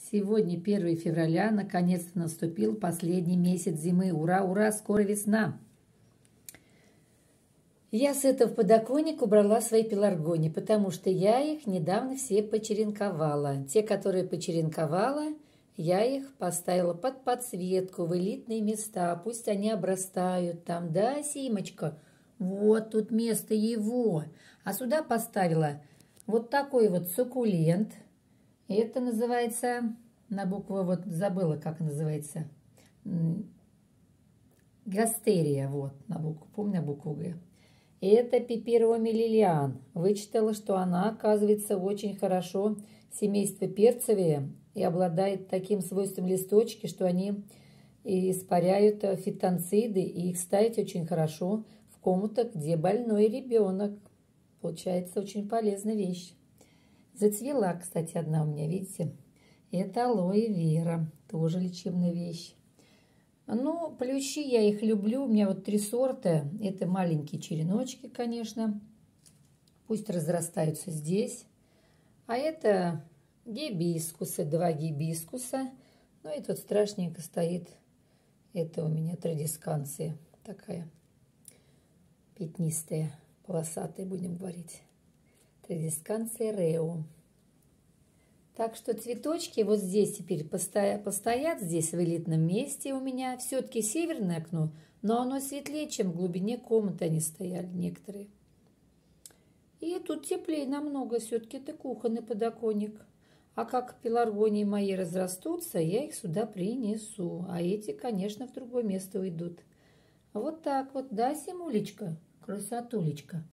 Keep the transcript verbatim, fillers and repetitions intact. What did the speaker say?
Сегодня первое февраля, наконец-то наступил последний месяц зимы. Ура, ура, скоро весна. Я с этого подоконника убрала свои пеларгонии, потому что я их недавно все почеренковала. Те, которые почеренковала, я их поставила под подсветку в элитные места. Пусть они обрастают там, да, Симочка? Вот тут место его. А сюда поставила вот такой вот суккулент. Это называется, на букву, вот забыла, как называется, гастерия, вот, на букву, помню, на букву Г. Это пепероми лилиан. Вычитала, что она, оказывается, очень хорошо семейство перцевые и обладает таким свойством листочки, что они испаряют фитонциды, и их ставить очень хорошо в комнатах, где больной ребенок. Получается очень полезная вещь. Зацвела, кстати, одна у меня, видите? Это алоэ вера, тоже лечебная вещь. Ну, плющи, я их люблю. У меня вот три сорта. Это маленькие череночки, конечно. Пусть разрастаются здесь. А это гибискусы, два гибискуса. Ну, и тут страшненько стоит. Это у меня традисканция такая пятнистая, полосатая, будем говорить. Традисканция рео. Так что цветочки вот здесь теперь постоят, постоят, здесь в элитном месте у меня. Все-таки северное окно, но оно светлее, чем в глубине комнаты они стояли некоторые. И тут теплее намного, все-таки это кухонный подоконник. А как пеларгонии мои разрастутся, я их сюда принесу. А эти, конечно, в другое место уйдут. Вот так вот, да, Симулечка? Красотулечка.